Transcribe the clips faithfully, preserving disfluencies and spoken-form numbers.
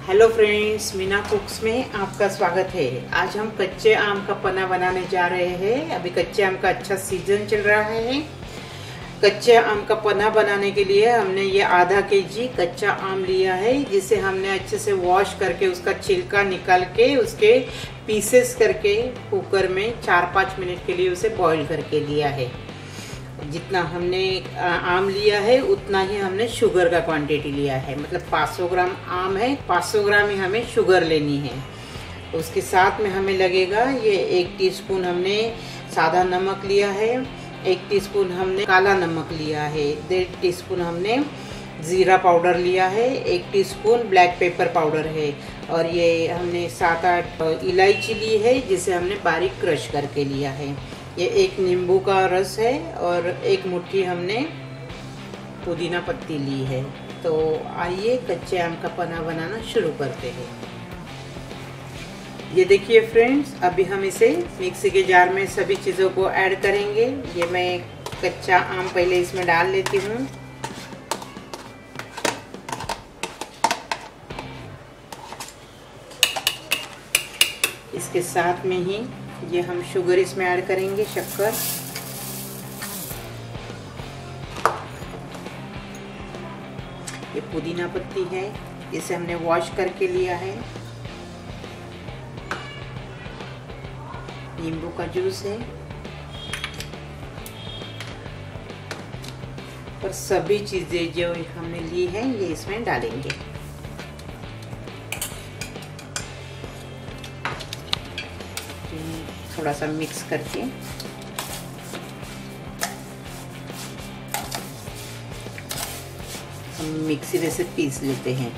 Hello friends, Meena कुक्स में आपका स्वागत है। आज हम कच्चे आम का पन्ना बनाने जा रहे हैं। अभी कच्चे आम का अच्छा सीजन चल रहा है। कच्चे आम का पन्ना बनाने के लिए हमने ये आधा के जी कच्चा आम लिया है, जिसे हमने अच्छे से वॉश करके उसका छिलका निकाल के उसके पीसेस करके कुकर में चार पाँच मिनट के लिए उसे बॉईल करके लिया है। जितना हमने आम लिया है उतना ही हमने शुगर का क्वांटिटी लिया है। मतलब पाँच सौ ग्राम आम है, पाँच सौ ग्राम ही हमें शुगर लेनी है। उसके साथ में हमें लगेगा ये एक टीस्पून हमने सादा नमक लिया है, एक टीस्पून हमने काला नमक लिया है, डेढ़ टीस्पून हमने ज़ीरा पाउडर लिया है, एक टीस्पून ब्लैक पेपर पाउडर है, और ये हमने सात आठ इलायची ली है जिसे हमने बारीक क्रश करके लिया है। ये एक नींबू का रस है और एक मुट्ठी हमने पुदीना पत्ती ली है। तो आइए कच्चे आम का पन्ना बनाना शुरू करते हैं। ये देखिए फ्रेंड्स, अभी हम इसे मिक्सी के जार में सभी चीज़ों को ऐड करेंगे। ये मैं कच्चा आम पहले इसमें डाल लेती हूँ। इसके साथ में ही ये हम शुगर इसमें ऐड करेंगे, शक्कर। ये पुदीना पत्ती है, इसे हमने वॉश करके लिया है। नींबू का जूस है, और सभी चीजें जो हमने ली हैं ये इसमें डालेंगे। थोड़ा सा मिक्स करके हम मिक्सी में से पीस लेते हैं।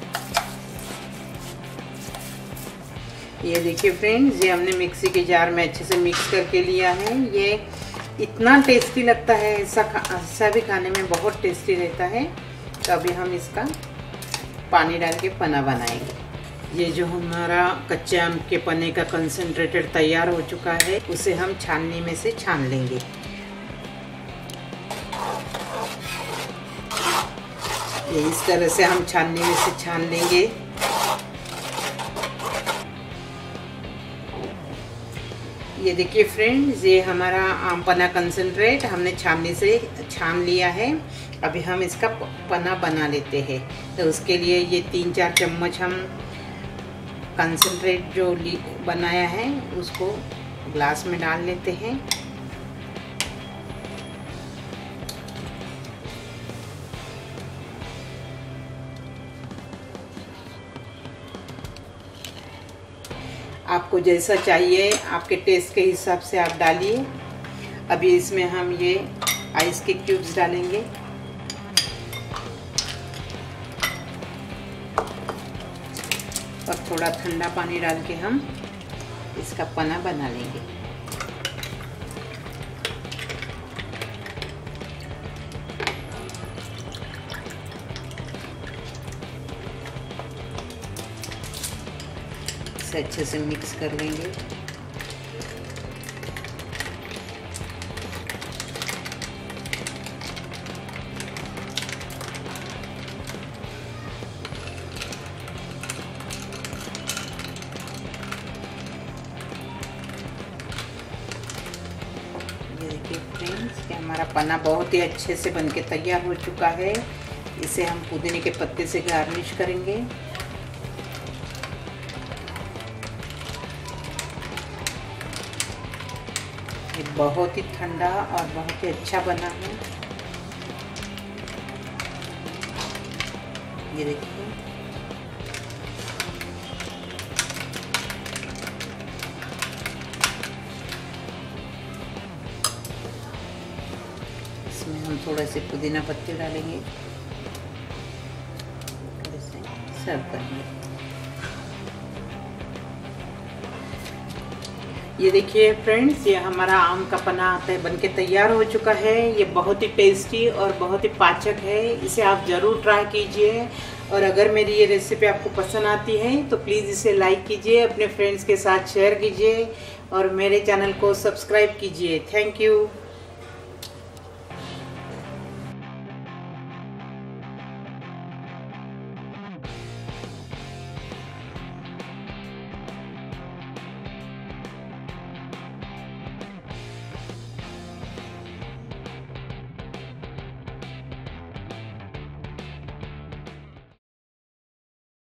ये देखिए फ्रेंड्स, ये हमने मिक्सी के जार में अच्छे से मिक्स करके लिया है। ये इतना टेस्टी लगता है, ऐसा ऐसा भी खाने में बहुत टेस्टी रहता है। तो अभी हम इसका पानी डाल के पन्ना बनाएंगे। ये जो हमारा कच्चे आम के पन्ने का कंसंट्रेटेड तैयार हो चुका है, उसे हम छाननी में से छान लेंगे। ये इस तरह से हम छाननी में से छान लेंगे। ये देखिए फ्रेंड्स, ये हमारा आम पन्ना कंसंट्रेट हमने छाननी से छान लिया है। अभी हम इसका पन्ना बना लेते हैं। तो उसके लिए ये तीन चार चम्मच हम कंसंट्रेट जो बनाया है उसको ग्लास में डाल लेते हैं। आपको जैसा चाहिए आपके टेस्ट के हिसाब से आप डालिए। अभी इसमें हम ये आइस के क्यूब्स डालेंगे। और थोड़ा ठंडा पानी डाल के हम इसका पन्ना बना लेंगे। इसे अच्छे से मिक्स कर लेंगे। फ्रेंड्स, कि हमारा पन्ना बहुत ही अच्छे से बनके तैयार हो चुका है। इसे हम पुदीने के पत्ते से गार्निश करेंगे। ये बहुत ही ठंडा और बहुत ही अच्छा बना है। ये देखिए, इसमें हम थोड़े से पुदीना पत्ते डालेंगे, ऐसे सर्व करेंगे। ये देखिए फ्रेंड्स, ये हमारा आम का पन्ना बनके तैयार हो चुका है। ये बहुत ही टेस्टी और बहुत ही पाचक है। इसे आप ज़रूर ट्राई कीजिए। और अगर मेरी ये रेसिपी आपको पसंद आती है तो प्लीज़ इसे लाइक कीजिए, अपने फ्रेंड्स के साथ शेयर कीजिए और मेरे चैनल को सब्सक्राइब कीजिए। Thank you.